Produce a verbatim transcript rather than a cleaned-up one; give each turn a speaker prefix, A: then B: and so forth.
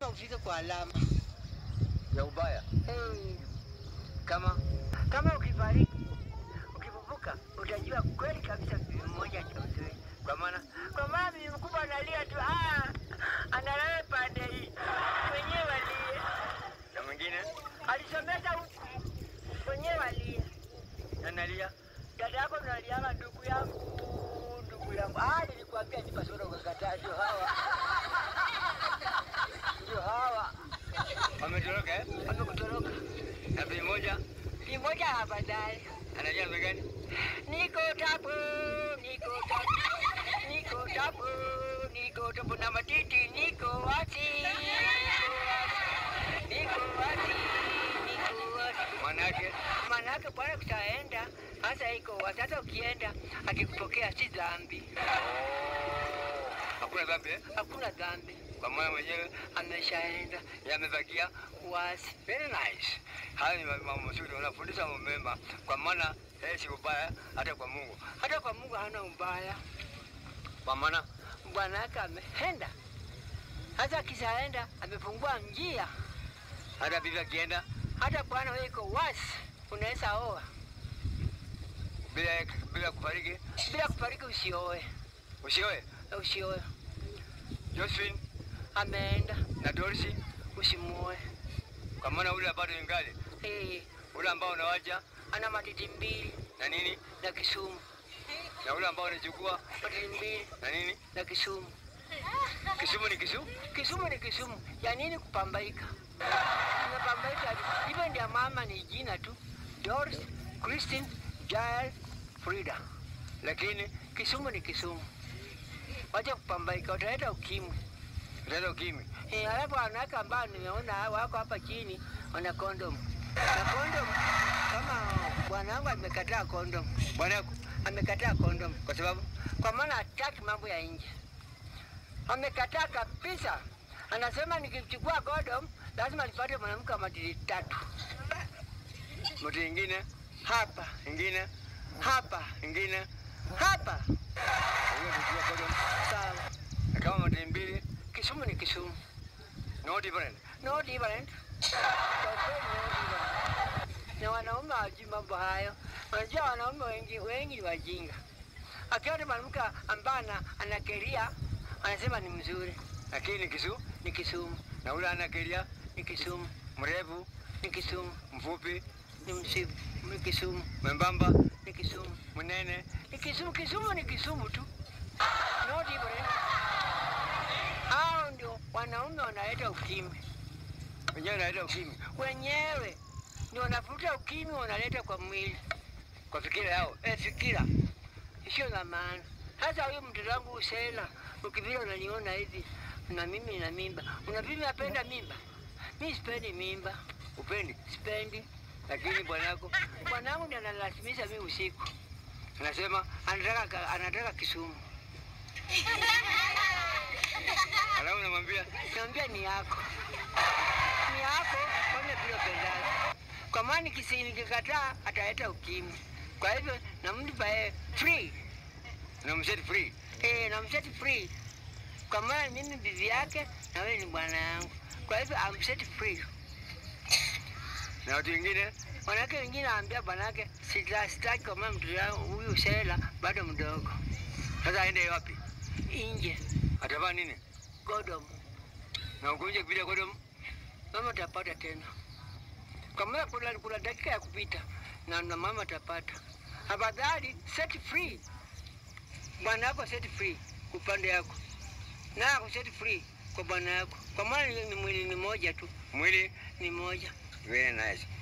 A: mpaka ufike kwa alama
B: ya ubaya.
A: Hey.
B: Kama
A: Kama ukifariki, ukifufuka, utajua kweli kabisa bibi mmoja cha uzuri.
B: kwa maana
A: Kwa maana bibi mkubwa analia tu, ah, analala pande hii. Wenyewe walie.
B: na mwingine
A: Alisomeza huku. Wenyewe walie.
B: analia.
A: Dada yako unaliama ndugu yangu, ndugu yangu. Ah, nilikuambia nipa soda ukakataa, ndio hawa. Ndio hawa.
B: Wametoroka eh?
A: Wamekutoroka.
B: Na bibi moja
A: Bibi moja hafadhali.
B: analia namna gani?
A: Niko tapu, niko tapu, niko tapu, niko tapu na matiti, niko wasi, niko wasi, niko wasi, niko wasi.
B: Manake
A: Manake bwana kutaenda, hasa iko wasi. Hata ukienda, akikupokea si dhambi.
B: hakuna dhambi eh?
A: Hakuna dhambi.
B: Kwa maana mwenyewe
A: Ameshaenda
B: yamebakia
A: wasi.
B: very nice. Hayo ni mambo mazuri, unafundisha mambo mema, kwa maana yeye si ubaya hata kwa Mungu.
A: Hata kwa Mungu hana ubaya.
B: Kwa maana
A: Bwana yake ameenda. Hata kishaenda, amefungua njia.
B: hata bibi akienda
A: Hata bwana wewe iko wasi, unaweza oa.
B: bila bila kufariki,
A: Bila kufariki usioe.
B: usioe.
A: Usioe.
B: Josephine
A: Ameenda,
B: na Dorothy,
A: usimuoe.
B: kwa maana ule bado ingali
A: Eh,
B: ule ambao unawacha
A: ana matiti mbili
B: na nini,
A: na Kisumu.
B: na ule ambao unachukua
A: Matiti mbili
B: na nini.
A: na Kisumu.
B: Kisumu ni Kisumu.
A: Kisumu ni Kisumu. Ya nini kupambaika? Unapambaika hivyo, ndio mama ni jina tu. Doris, Christine, Jael, Frida.
B: Lakini
A: Kisumu ni Kisumu. Wacha kupambaika, utaleta ukimwi.
B: ndio ukimwi.
A: Eh, alafu wanawake ambao nimeona wako hapa chini wana kondom. Na kondom kama bwanangu amekataa kondom.
B: Bwana yako
A: Amekataa kondom
B: kwa sababu
A: kwa maana hataki mambo ya nje. Amekataa kabisa. Anasema nikichukua kondom lazima nipate mwanamke wa matiti tatu.
B: mtu mwingine
A: Hapa,
B: ingine
A: hapa,
B: ingine
A: hapa.
B: huyo kuchukua kodom
A: Sawa.
B: kama mtu mbili,
A: Kisumu ni Kisumu.
B: no different.
A: No different. Kwa kweli no different. Na wanaume hawajui mambo hayo. Unajua wanaume wengi wengi ni wajinga. Akiona mwanamke ambaye anakeria anasema ni mzuri.
B: Lakini Kisumu
A: Ni Kisumu.
B: na ule anakilia
A: Ni Kisumu.
B: mrefu,
A: Ni Kisumu.
B: mfupi,
A: Ni msibu. Ni Kisumu.
B: mwembamba,
A: Ni Kisumu.
B: mnene.
A: Ni Kisumu. Kisumu ni Kisumu tu. No different. Hao ndio wanaume wanaleta ukimwi.
B: Wenyewe analeta ukimwi
A: Wenyewe ndio wanafuta ukimwi, wanaleta kwa mwili.
B: kwa fikira yao.
A: Eh, fikira sio na maana. Sasa huyu mtoto wangu Usela, ukivile unaniona hivi na mimi na mimba, unapimi apenda mimba? Mimi sipendi mimba,
B: Upendi,
A: sipendi.
B: lakini bwana yako
A: Bwanangu ndiye analazimisha mimi usiku,
B: anasema
A: anataka anataka Kisumu.
B: alafu namwambia
A: Naambia ni yako, ni yako, fanya vile upendavyo. Kwa maana nikisi nikikataa ataleta ukimwi. Kwa hivyo nampa yeye free.
B: namset free.
A: Eh, namset free. Kwa maana mimi bibi yake na wewe ni bwana yangu. Kwa hivyo I'm set free.
B: Na watu wengine
A: Wanawake wengine waambia bwanake sita sitaki kwa maana mtoto wangu huyu Sela bado mdogo.
B: sasa aende wapi?
A: Inje.
B: Atavaa nini?
A: Godom.
B: Na ukunje kupitia kodom
A: Mama tapata tena. Kwa maana kuna kuna dakika ya kupita na na mama tapata. Afadhali set free. Bwana yako set free upande yako. Na ako set free kwa bwana yako. Kwa maana ni mwili ni moja tu.
B: mwili.
A: Ni moja.
B: Very nice.